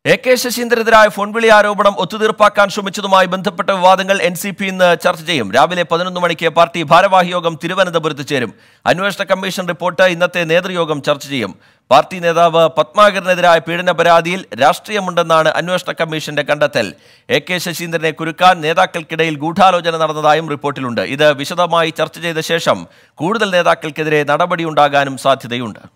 AK ശശീന്ദ്രനെതിരായ ഫോൺവിളി ആരോപണം ഒത്തുതീർപ്പാക്കാൻ ശ്രമിച്ചതുമായി ബന്ധപ്പെട്ട വിവാദങ്ങൾ NCP ഇന്ന് ചർച്ച ചെയ്യും. രാവിലെ 11 മണിക്ക് പാർട്ടി ഭാരവാഹി യോഗം തിരുവനന്തപുരത്ത് ചേരും. അന്വേഷണ കമ്മീഷൻ റിപ്പോർട്ട് ഇന്നത്തെ നേതൃയോഗം ചർച്ച ചെയ്യും. പാർട്ടി നേതാവ് പത്മാകരനെതിരായ പീഡന പരാതിയിൽ രാഷ്ട്രീയമുണ്ടെന്നാണ് അന്വേഷണ കമ്മീഷന്റെ കണ്ടെത്തൽ. AK ശശീന്ദ്രനെ കുരുക്കാൻ നേതാക്കൾക്കിടയിൽ ഗൂഢാലോചന നടന്നതായും റിപ്പോർട്ടിലുണ്ട്. ഇത് വിശദമായി ചർച്ച ചെയ്ത ശേഷം കൂടുതൽ നേതാക്കൾക്കെതിരെ നടപടിയുണ്ടാകാനും സാധ്യതയുണ്ട്.